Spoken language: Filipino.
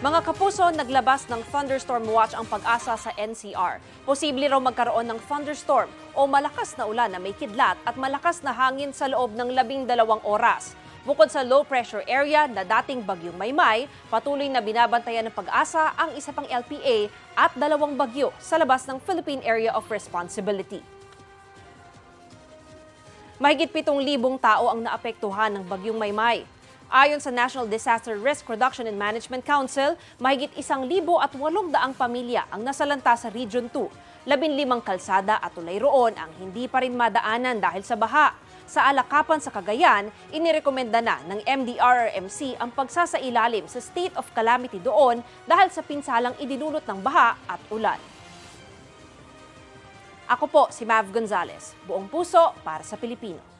Mga kapuso, naglabas ng thunderstorm watch ang Pag-asa sa NCR. Posible raw magkaroon ng thunderstorm o malakas na ulan na may kidlat at malakas na hangin sa loob ng 12 oras. Bukod sa low pressure area na dating bagyong Maymay, patuloy na binabantayan ng Pag-asa ang isa pang LPA at 2 bagyo sa labas ng Philippine Area of Responsibility. Mahigit 7,000 tao ang naapektuhan ng bagyong Maymay. Ayon sa National Disaster Risk Reduction and Management Council, mahigit 1,800 pamilya ang nasalanta sa Region 2. 15 kalsada at tulay roon ang hindi pa rin madaanan dahil sa baha. Sa Alakapan sa Cagayan, inirekomenda na ng MDRRMC ang pagsasailalim sa state of calamity doon dahil sa pinsalang idinulot ng baha at ulan. Ako po si Mav Gonzalez, buong puso para sa Pilipino.